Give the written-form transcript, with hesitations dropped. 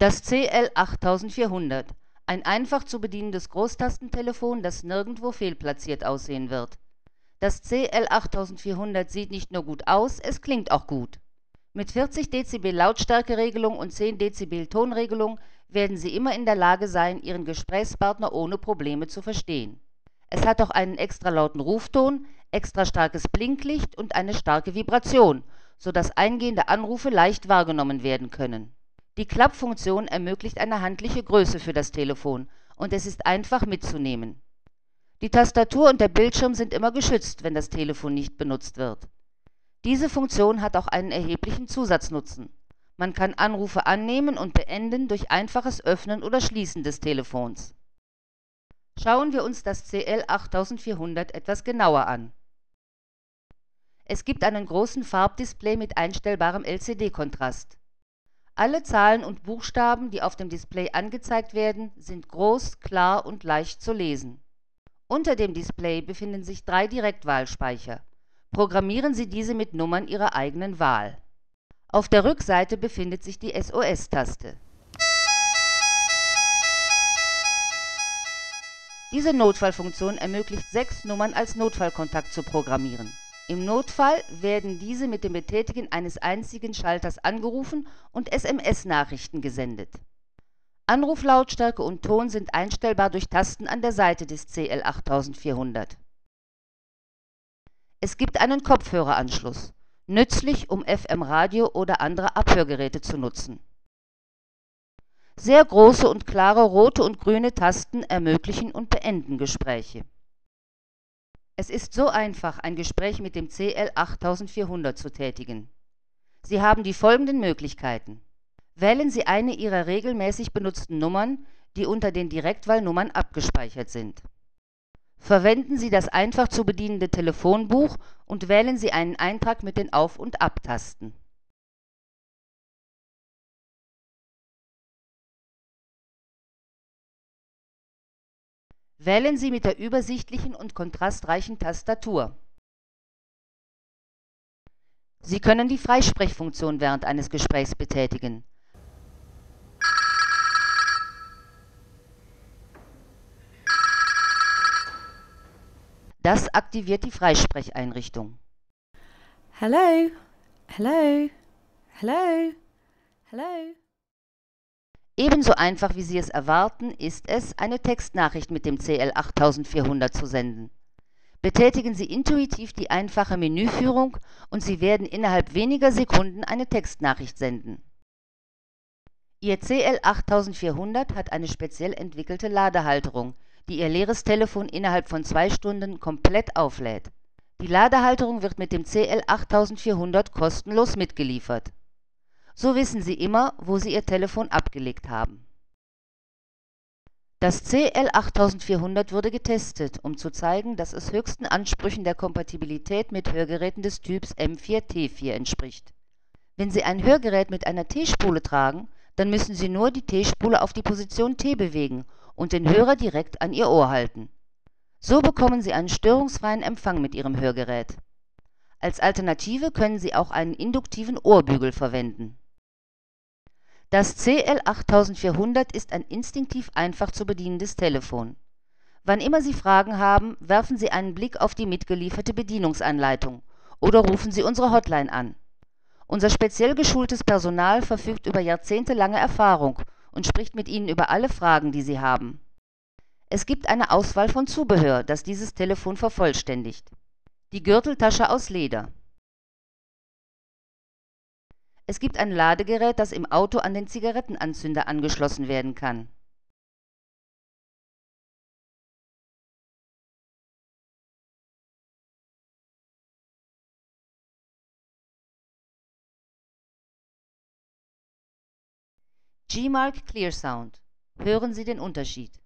Das CL8400, ein einfach zu bedienendes Großtastentelefon, das nirgendwo fehlplatziert aussehen wird. Das CL8400 sieht nicht nur gut aus, es klingt auch gut. Mit 40 Dezibel Lautstärkeregelung und 10 Dezibel Tonregelung werden Sie immer in der Lage sein, Ihren Gesprächspartner ohne Probleme zu verstehen. Es hat auch einen extra lauten Rufton, extra starkes Blinklicht und eine starke Vibration, sodass eingehende Anrufe leicht wahrgenommen werden können. Die Klappfunktion ermöglicht eine handliche Größe für das Telefon und es ist einfach mitzunehmen. Die Tastatur und der Bildschirm sind immer geschützt, wenn das Telefon nicht benutzt wird. Diese Funktion hat auch einen erheblichen Zusatznutzen. Man kann Anrufe annehmen und beenden durch einfaches Öffnen oder Schließen des Telefons. Schauen wir uns das CL8400 etwas genauer an. Es gibt einen großen Farbdisplay mit einstellbarem LCD-Kontrast. Alle Zahlen und Buchstaben, die auf dem Display angezeigt werden, sind groß, klar und leicht zu lesen. Unter dem Display befinden sich 3 Direktwahlspeicher. Programmieren Sie diese mit Nummern Ihrer eigenen Wahl. Auf der Rückseite befindet sich die SOS-Taste. Diese Notfallfunktion ermöglicht 6 Nummern als Notfallkontakt zu programmieren. Im Notfall werden diese mit dem Betätigen eines einzigen Schalters angerufen und SMS-Nachrichten gesendet. Anruflautstärke und Ton sind einstellbar durch Tasten an der Seite des CL8400. Es gibt einen Kopfhöreranschluss, nützlich, um FM-Radio oder andere Abhörgeräte zu nutzen. Sehr große und klare rote und grüne Tasten ermöglichen und beenden Gespräche. Es ist so einfach, ein Gespräch mit dem CL8400 zu tätigen. Sie haben die folgenden Möglichkeiten. Wählen Sie eine Ihrer regelmäßig benutzten Nummern, die unter den Direktwahlnummern abgespeichert sind. Verwenden Sie das einfach zu bedienende Telefonbuch und wählen Sie einen Eintrag mit den Auf- und Abtasten. Wählen Sie mit der übersichtlichen und kontrastreichen Tastatur. Sie können die Freisprechfunktion während eines Gesprächs betätigen. Das aktiviert die Freisprecheinrichtung. Hello, hello, hello, hello. Ebenso einfach wie Sie es erwarten, ist es, eine Textnachricht mit dem CL8400 zu senden. Betätigen Sie intuitiv die einfache Menüführung und Sie werden innerhalb weniger Sekunden eine Textnachricht senden. Ihr CL8400 hat eine speziell entwickelte Ladehalterung, die Ihr leeres Telefon innerhalb von 2 Stunden komplett auflädt. Die Ladehalterung wird mit dem CL8400 kostenlos mitgeliefert. So wissen Sie immer, wo Sie Ihr Telefon abgelegt haben. Das CL8400 wurde getestet, um zu zeigen, dass es höchsten Ansprüchen der Kompatibilität mit Hörgeräten des Typs M4T4 entspricht. Wenn Sie ein Hörgerät mit einer T-Spule tragen, dann müssen Sie nur die T-Spule auf die Position T bewegen und den Hörer direkt an Ihr Ohr halten. So bekommen Sie einen störungsfreien Empfang mit Ihrem Hörgerät. Als Alternative können Sie auch einen induktiven Ohrbügel verwenden. Das CL8400 ist ein instinktiv einfach zu bedienendes Telefon. Wann immer Sie Fragen haben, werfen Sie einen Blick auf die mitgelieferte Bedienungsanleitung oder rufen Sie unsere Hotline an. Unser speziell geschultes Personal verfügt über jahrzehntelange Erfahrung und spricht mit Ihnen über alle Fragen, die Sie haben. Es gibt eine Auswahl von Zubehör, das dieses Telefon vervollständigt. Die Gürteltasche aus Leder. Es gibt ein Ladegerät, das im Auto an den Zigarettenanzünder angeschlossen werden kann. G-Mark Clear Sound. Hören Sie den Unterschied.